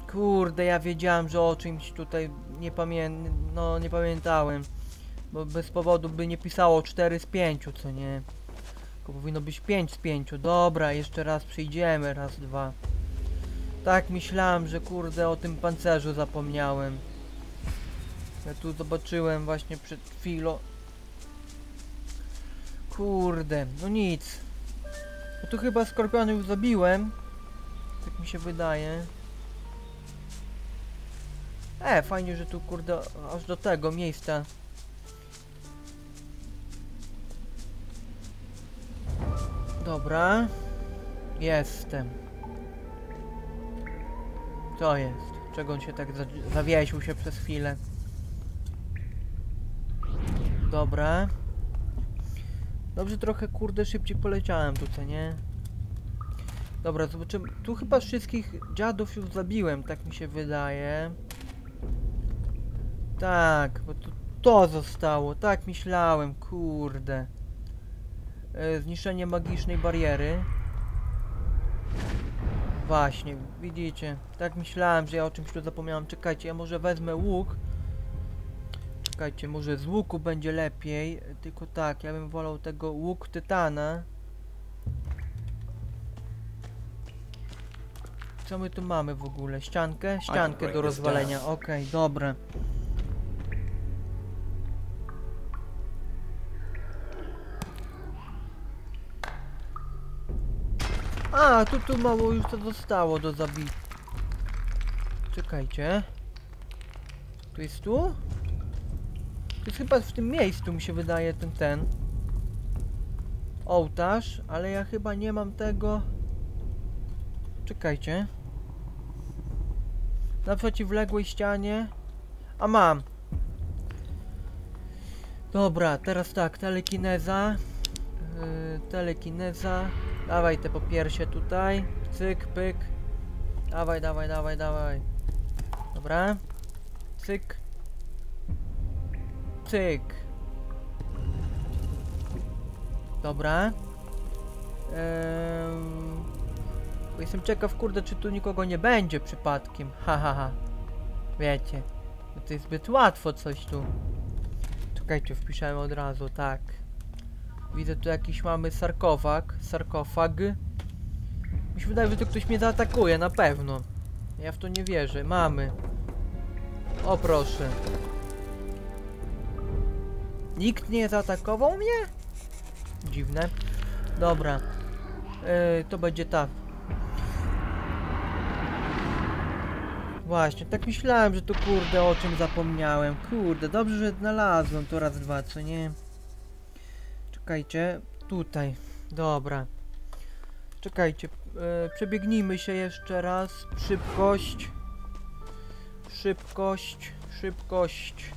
Kurde, ja wiedziałem, że o czymś tutaj nie pamiętałem. Bo bez powodu by nie pisało 4 z 5, co nie? Tylko powinno być 5 z 5. Dobra, jeszcze raz przyjdziemy, raz, dwa. Tak myślałem, że kurde o tym pancerzu zapomniałem. Ja tu zobaczyłem właśnie przed chwilą. Kurde, no nic. No tu chyba skorpiony już zabiłem. Tak mi się wydaje. Fajnie, że tu kurde aż do tego miejsca. Dobra. Jestem. Co jest? Czego on się tak zawiesił się przez chwilę? Dobra. Dobrze, trochę kurde szybciej poleciałem tutaj, nie? Dobra, zobaczymy. Tu chyba wszystkich dziadów już zabiłem, tak mi się wydaje. Tak, bo to zostało, tak myślałem, kurde. Zniszczenie magicznej bariery. Właśnie, widzicie, tak myślałem, że ja o czymś tu zapomniałem. Czekajcie, ja może wezmę łuk. Czekajcie, może z łuku będzie lepiej. Tylko tak, ja bym wolał tego łuk tytana. Co my tu mamy w ogóle? Ściankę? Ściankę do rozwalenia, okej, dobra. A, tu mało już to zostało do zabicia. Czekajcie. Tu jest tu? To jest chyba w tym miejscu, mi się wydaje, ten. Ołtarz, ale ja chyba nie mam tego. Czekajcie. Na przeciwległej ścianie. A mam. Dobra, teraz tak, telekineza. Telekineza. Dawaj te popiersie tutaj. Cyk, pyk. Dawaj, dawaj, dawaj, dawaj. Dobra. Cyk. Cyk. Dobra. Jestem ciekaw, kurde, czy tu nikogo nie będzie przypadkiem. Ha. Wiecie. No to jest zbyt łatwo coś tu. Czekajcie, wpiszemy od razu, tak. Widzę tu jakiś mamy sarkofag. Mi się wydaje, że tu ktoś mnie zaatakuje, na pewno. Ja w to nie wierzę. Mamy. O proszę. Nikt nie zaatakował mnie? Dziwne. Dobra. To będzie ta. Właśnie, tak myślałem, że tu kurde o czym zapomniałem. Kurde, dobrze, że znalazłem to raz, dwa, co nie? Czekajcie, tutaj. Dobra. Czekajcie, przebiegnijmy się jeszcze raz. Szybkość. Szybkość. Szybkość.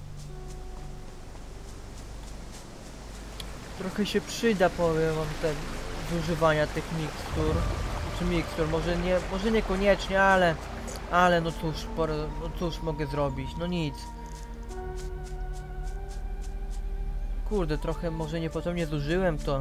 Trochę się przyda, powiem wam, zużywania tych mikstur. Może niekoniecznie, ale no cóż mogę zrobić, no nic. Kurde, trochę może niepotrzebnie zużyłem to.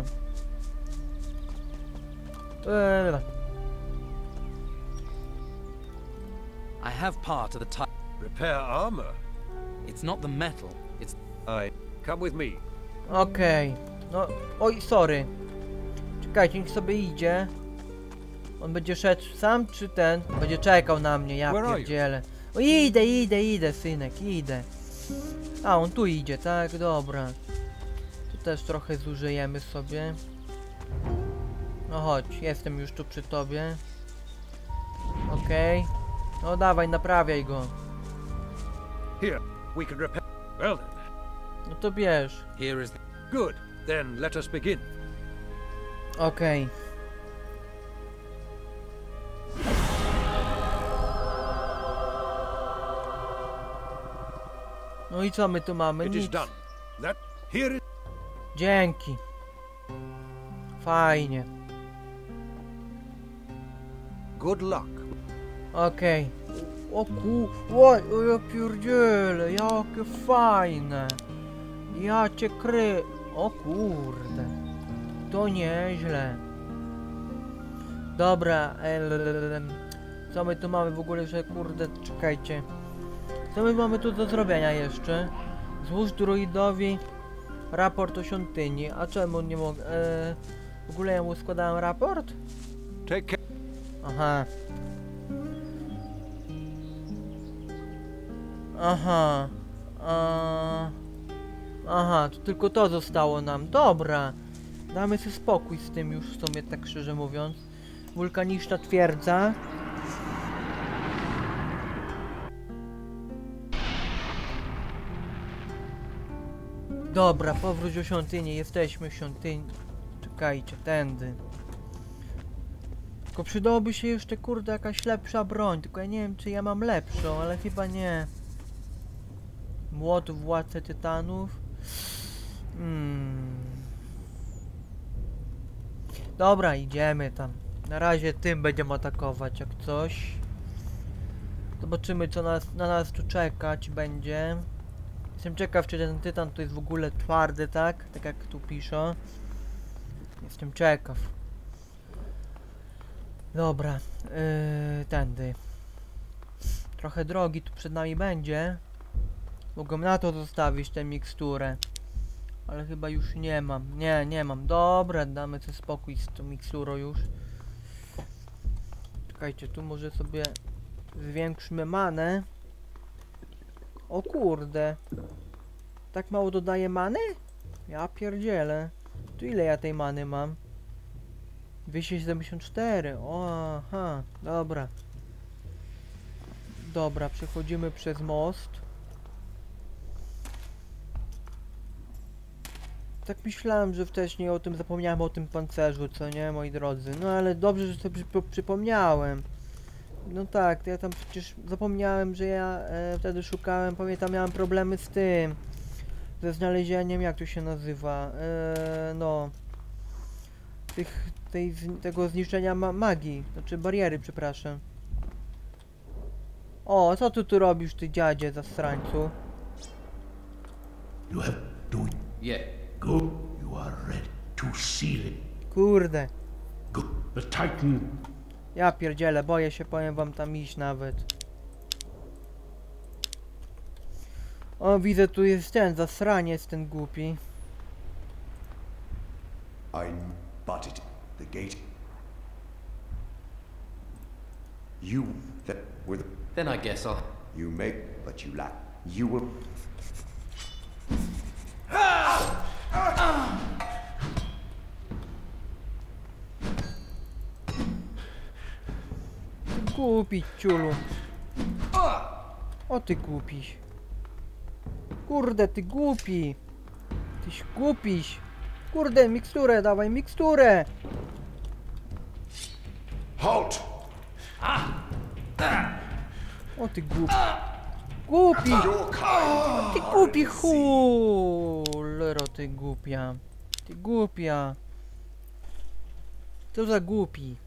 I have part of the type. Repair armor? It's not the metal, it's... Come with me. Okej. No, oj, sorry. Czekajcie, niech sobie idzie. On będzie szedł sam, czy ten? Będzie czekał na mnie, ja pierdzielę. O, idę, synek, idę. A, on tu idzie, tak? Dobra. Tu też trochę zużyjemy sobie. No chodź, jestem już tu przy tobie. Okej. No dawaj, naprawiaj go. Here, we can repair. Well then. No to bierz. Here is... Good. Then let us begin. Okej. No i co my tu mamy? It is Nic. done. That here is... Dzięki. Fajnie. Good luck. Okej. O ja pierdzielę, jakie fajne. Ja cię O kurde. To nieźle. Dobra, Co my tu mamy w ogóle, że kurde, czekajcie. Co my mamy tu do zrobienia jeszcze? Złóż druidowi raport o świątyni. A czemu nie mogę? W ogóle ja mu składałem raport? Take care. Aha. Aha. Aha, to tylko to zostało nam. Dobra. Damy sobie spokój z tym już w sumie, tak szczerze mówiąc. Wulkaniczna twierdza. Dobra, powróć do świątyni. Jesteśmy w świątyni. Czekajcie, tędy. Tylko przydałoby się jeszcze, kurde, jakaś lepsza broń. Tylko ja nie wiem, czy ja mam lepszą, ale chyba nie. Młot władcy tytanów. Dobra, idziemy tam. Na razie tym będziemy atakować, jak coś. Zobaczymy, co na nas tu czekać będzie. Jestem ciekaw, czy ten tytan to jest w ogóle twardy, tak? Tak jak tu pisze. Jestem ciekaw. Dobra, tędy. Trochę drogi tu przed nami będzie. Mogę na to zostawić tę miksturę. Ale chyba już nie mam. Nie mam. Dobra, damy sobie spokój z tą miksturą już. Czekajcie, tu może sobie zwiększmy manę. O kurde. Tak mało dodaje many? Ja pierdzielę. Tu ile ja tej many mam? 274. O, aha, dobra. Dobra, przechodzimy przez most. Tak myślałem, że wcześniej o tym zapomniałem, o tym pancerzu, co nie, moi drodzy. No ale dobrze, że sobie przypomniałem. No tak, ja tam przecież zapomniałem, że ja wtedy szukałem, pamiętam, miałem problemy z tym. Ze znalezieniem, jak to się nazywa, no. Tego zniszczenia magii, znaczy bariery, przepraszam. O, co ty tu robisz, ty dziadzie zasrańcu? You have done Yeah. good. You are ready to seal it. Kurde. Good. The Titan. Ja pierdzielę, boję się, powiem wam tam iść nawet. O, widzę, tu jest ten zasraniec, ten głupi. I butted the gate. You that were the Then I guess I'll... you make, but you lack. You will. Głupi ciulu. O ty głupiś. Kurde, ty głupi. Tyś głupiś. Kurde, miksturę, dawaj miksturę. Halt! O ty głupi. Głupi. Your kind. Ty głupi cholero, ty głupia. Ty głupia. Co za głupi.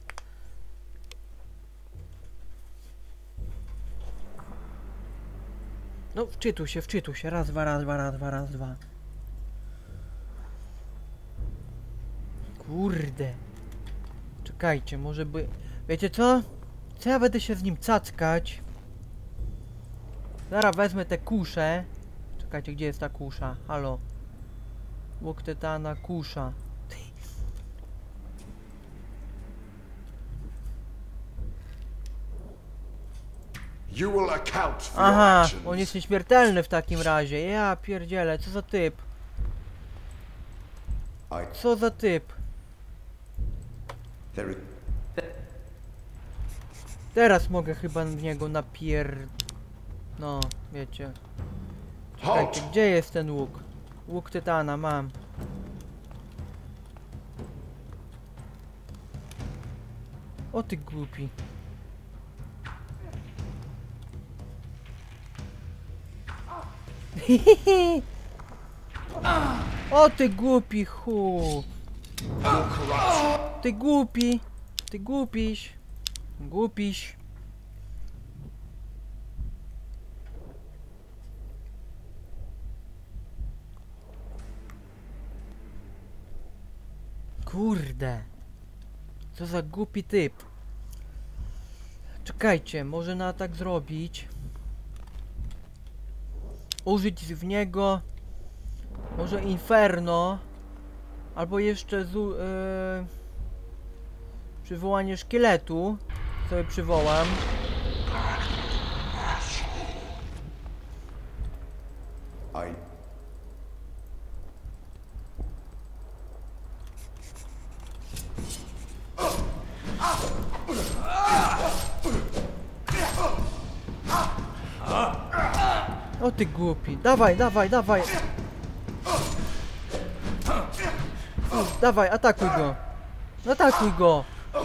No, wczytuj się. Raz, dwa. Kurde. Czekajcie, może by... Wiecie co? Co ja będę się z nim cackać? Zaraz wezmę te kusze. Czekajcie, gdzie jest ta kusza? Halo. Łuk tytana, kusza. You will account for your Aha, actions. on jest nieśmiertelny w takim razie. Ja pierdzielę, co za typ? Co za typ? There is Teraz mogę chyba w niego No, wiecie. Czekajcie, halt. gdzie jest ten łuk? Łuk tytana, mam. O ty głupi. O ty głupi chu. Ty głupi. Ty głupiś. Głupiś. Kurde. Co za głupi typ. Czekajcie, może na tak zrobić. Użyć w niego może Inferno. Albo jeszcze przywołanie szkieletu. Sobie przywołam. O ty głupi. Dawaj, dawaj, dawaj. Dawaj, atakuj go. Atakuj go.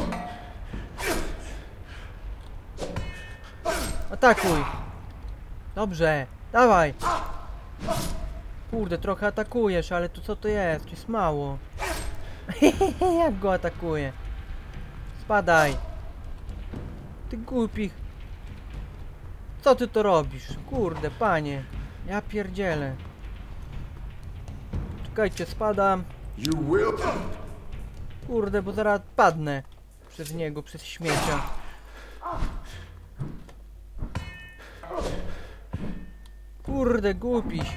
Atakuj. Dobrze. Dawaj. Kurde, trochę atakujesz, ale to co to jest? Jest mało. Jak go atakuje? Spadaj. Ty głupi. Co ty to robisz? Kurde, panie. Ja pierdzielę. Czekajcie, spadam. You will. Kurde, bo zaraz padnę. Przez niego, przez śmiecia. Kurde, głupiś.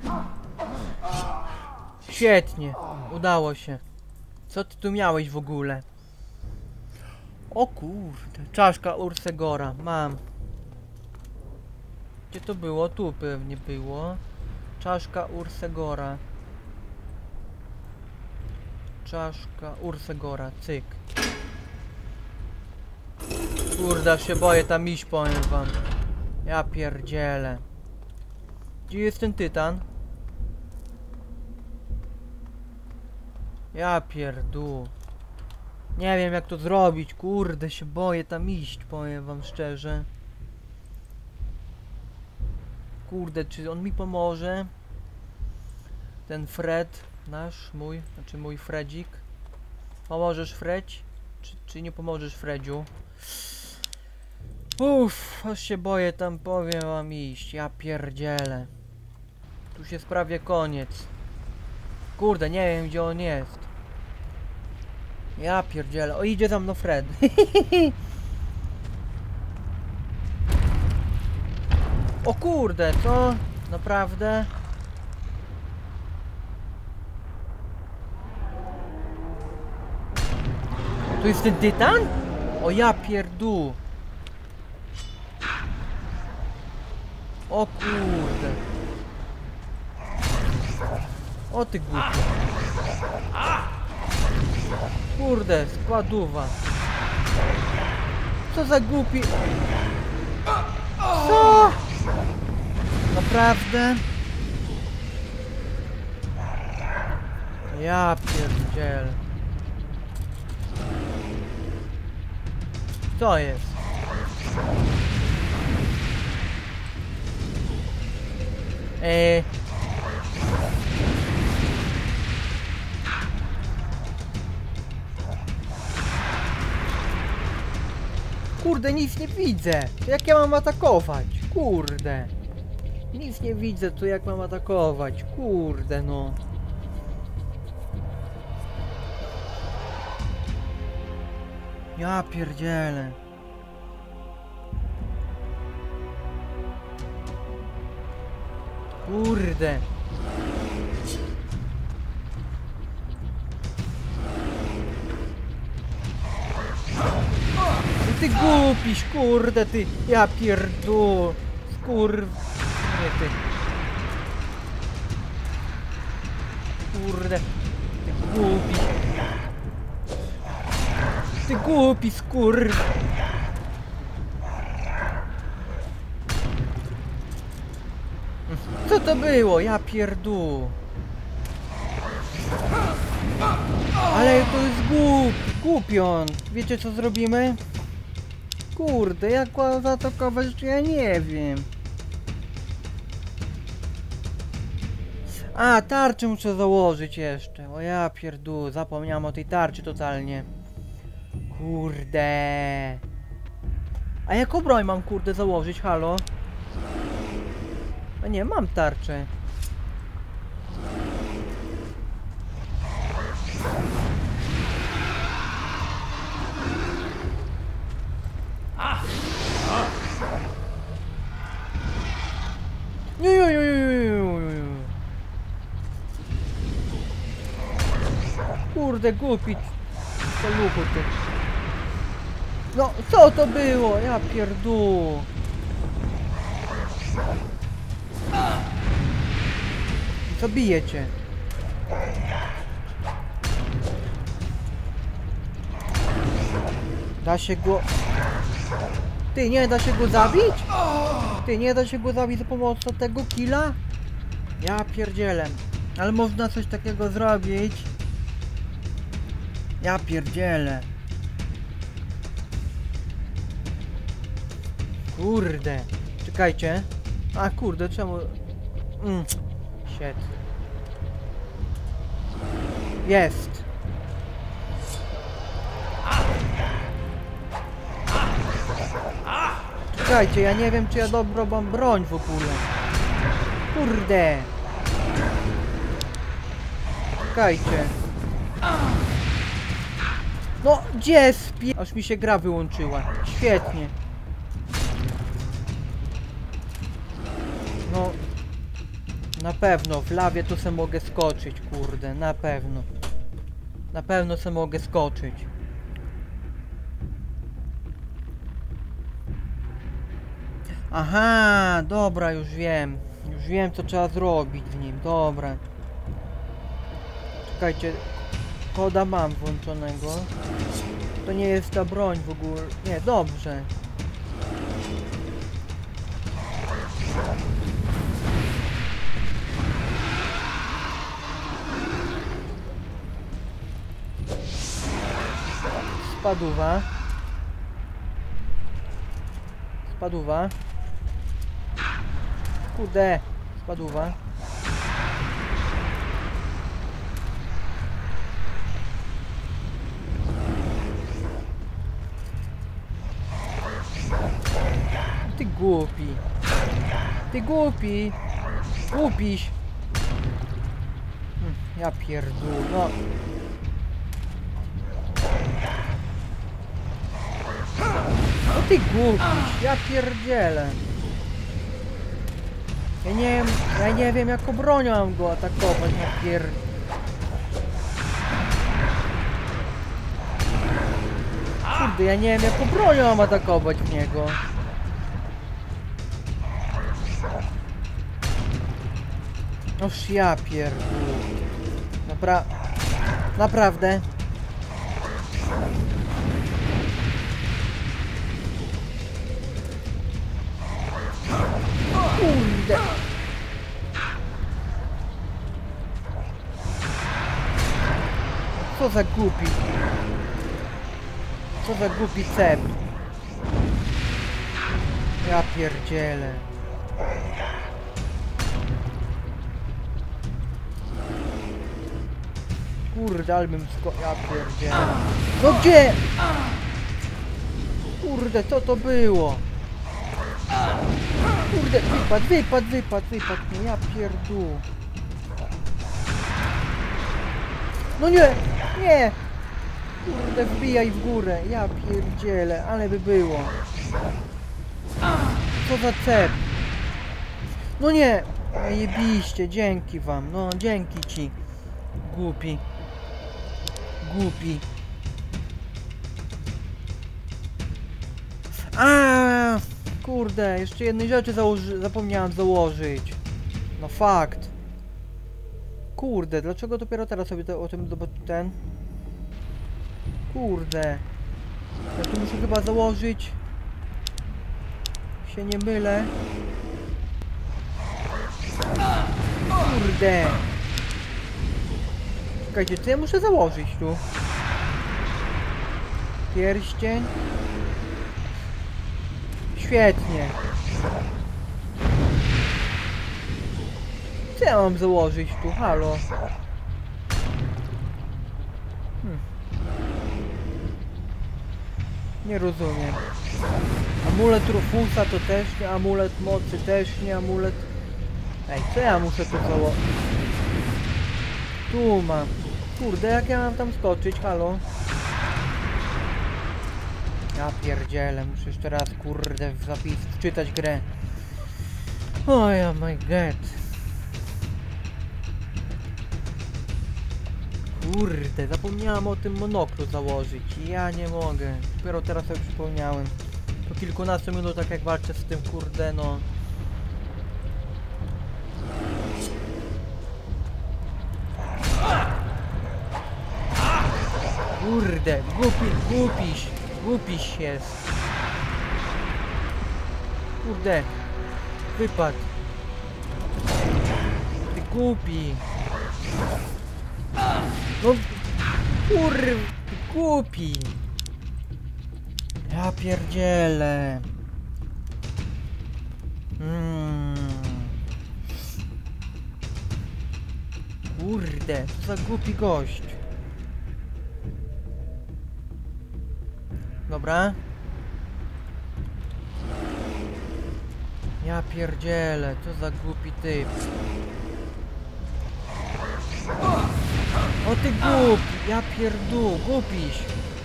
Świetnie. Udało się. Co ty tu miałeś w ogóle? O kurde. Czaszka Ursegora. Mam. Gdzie to było? Tu pewnie było. Czaszka Ursegora. Czaszka Ursegora. Cyk. Kurde, aż się boję tam iść, powiem wam. Ja pierdzielę. Gdzie jest ten tytan? Ja pierdół. Nie wiem jak to zrobić, kurde, się boję tam iść, powiem wam szczerze. Kurde, czy on mi pomoże? Ten Fred, nasz, mój Fredzik. Pomożesz, Fredź? Czy nie pomożesz, Fredziu? Uff, aż się boję tam, powiem wam iść, ja pierdzielę. Tu się prawie koniec. Kurde, nie wiem gdzie on jest. Ja pierdzielę, o idzie za mną Fred. O kurde, co? Naprawdę? Tu jest ten tytan? O ja pierdół. O kurde. O ty głupi. Kurde, składuwa. Co za głupi. Co? Naprawdę? Ja pierdzielę. Co jest? Kurde, nic nie widzę. To jak ja mam atakować? Kurde. Nic nie widzę, to jak mam atakować? Kurde, no. Ja pierdzielę. Kurde. Ty głupiś, kurde, ty. Ja pierdół. Nie ty. Kurde. Ty głupiś. Ty głupi Co to było? Ja pierdół. Ale to jest głupion. Wiecie co zrobimy? Kurde, jak go zaatakować, to ja nie wiem. A, tarczę muszę założyć jeszcze. O ja pierdół, zapomniałem o tej tarczy totalnie. Kurde. A jaką broń mam kurde założyć, halo? A nie, mam tarczę. kurde głupi. Paluchu ty. No, co to było? Ja pierdół. Co bijecie? Da się go... Ty, nie da się go zabić? Ty, nie da się go zabić za pomocą tego killa? Ja pierdzielę. Ale można coś takiego zrobić. Ja pierdzielę. Kurde. Czekajcie. A kurde, czemu... Shit. Jest. Czekajcie, ja nie wiem, czy ja dobrą mam broń w ogóle. Kurde. Czekajcie. No, gdzie aż mi się gra wyłączyła. Świetnie. No. Na pewno, w lawie to se mogę skoczyć, kurde, na pewno. Na pewno se mogę skoczyć. Aha, dobra, już wiem. Już wiem, co trzeba zrobić w nim, dobra. Czekajcie, koda mam włączonego. To nie jest ta broń w ogóle. Nie, dobrze. Spaduwa. Spaduwa. Kurde. Spaduwa. Ty głupi. Ty głupi. Głupiś. Ja pierdolę. No. No ty głupiś, ja pierdzielę. Ja nie wiem jaką bronią mam go atakować, ja Kurde, ja nie wiem jaką bronią mam atakować w niego. Noż ja pierdolę. Naprawdę. Kurde. Co za głupi. Co za głupi cep. Ja pierdzielę. Kurde, ale bym ja pierdzielę. No gdzie? Kurde, co to było? Kurde, wypadł mnie, ja pierdół. No nie, nie! Kurde, wbijaj w górę, ja pierdzielę, ale by było. Co za cep. No nie! Jebiście, dzięki wam, no dzięki ci. Głupi. Głupi. Kurde, jeszcze jednej rzeczy zapomniałem założyć. No fakt. Kurde, dlaczego dopiero teraz sobie o tym ten? Kurde. Ja tu muszę chyba założyć. Się nie mylę. Kurde. Czekajcie, co ja muszę założyć tu? Pierścień. Świetnie. Co ja mam założyć tu? Halo? Nie rozumiem. Amulet Rufusa to też nie, amulet mocy też nie, amulet... Ej, co ja muszę tu założyć? Tu mam. Kurde, jak ja mam tam skoczyć? Halo? Ja pierdzielę, muszę jeszcze raz, kurde, wczytać grę. Oh my god. Kurde, zapomniałem o tym monoklu założyć. Ja nie mogę. Dopiero teraz sobie przypomniałem. Po kilkunastu minutach jak walczę z tym, kurde, no. Kurde, głupiś jest. Kurde, wypadł. Ty głupi. No, głupi. Ja pierdzielę. Kurde, co za głupi gość. Dobra. Ja pierdzielę, co za głupi typ. O ty głupi, ja pierdół, głupiś.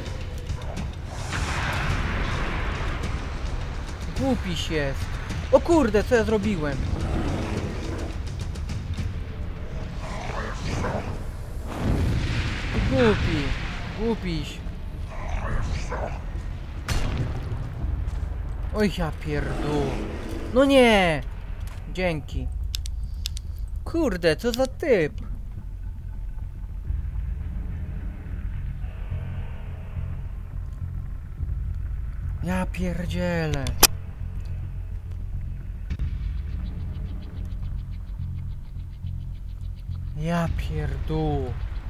Głupiś jest. O kurde, co ja zrobiłem? Ty głupiś. Oj, ja pierdół. No nie! Dzięki. Kurde, co za typ? Ja pierdzielę. Ja pierdół.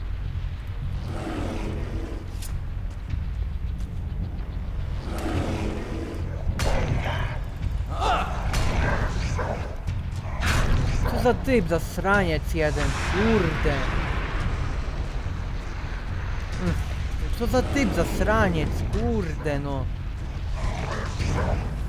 Co za typ, zasraniec jeden, kurde. Co za typ, zasraniec, kurde no.